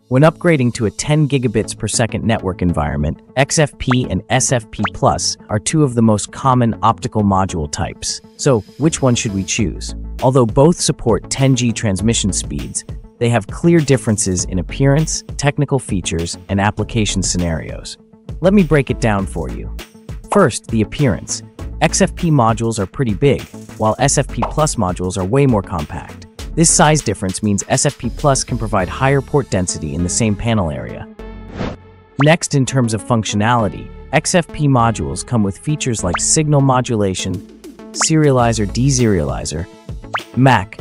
When upgrading to a 10 gigabits per second network environment, XFP and SFP Plus are two of the most common optical module types. So, which one should we choose? Although both support 10G transmission speeds, they have clear differences in appearance, technical features, and application scenarios. Let me break it down for you. First, the appearance. XFP modules are pretty big, while SFP Plus modules are way more compact. This size difference means SFP Plus can provide higher port density in the same panel area. Next, in terms of functionality, XFP modules come with features like signal modulation, serializer-deserializer, MAC,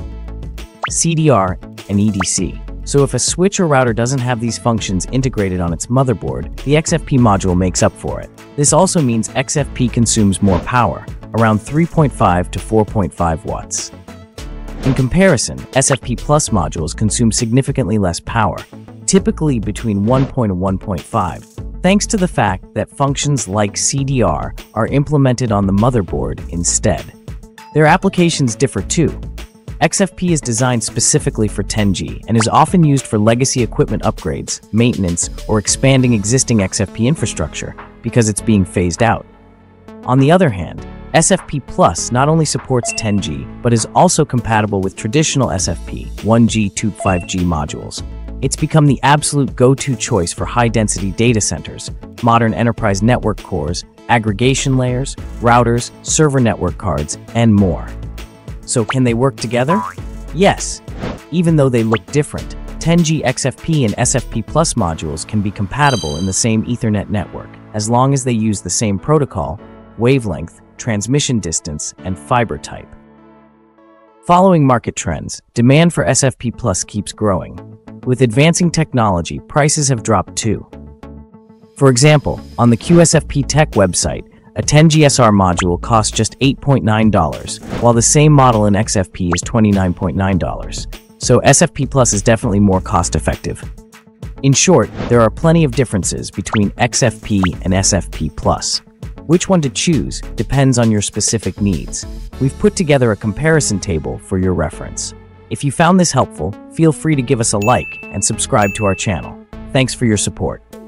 CDR, and EDC. So if a switch or router doesn't have these functions integrated on its motherboard, the XFP module makes up for it. This also means XFP consumes more power, around 3.5 to 4.5 watts. In comparison, SFP Plus modules consume significantly less power, typically between 1 and 1.5, thanks to the fact that functions like CDR are implemented on the motherboard instead. Their applications differ too. XFP is designed specifically for 10G and is often used for legacy equipment upgrades, maintenance, or expanding existing XFP infrastructure because it's being phased out. On the other hand, SFP Plus not only supports 10G, but is also compatible with traditional SFP 1G to 5G modules. It's become the absolute go-to choice for high-density data centers, modern enterprise network cores, aggregation layers, routers, server network cards, and more. So can they work together? Yes. Even though they look different, 10G XFP and SFP Plus modules can be compatible in the same Ethernet network, as long as they use the same protocol, wavelength, transmission distance, and fiber type. Following market trends, demand for SFP Plus keeps growing. With advancing technology, prices have dropped too. For example, on the QSFP Tech website, a 10G SR module costs just $8.9, while the same model in XFP is $29.9. So SFP Plus is definitely more cost-effective. In short, there are plenty of differences between XFP and SFP Plus. Which one to choose depends on your specific needs. We've put together a comparison table for your reference. If you found this helpful, feel free to give us a like and subscribe to our channel. Thanks for your support.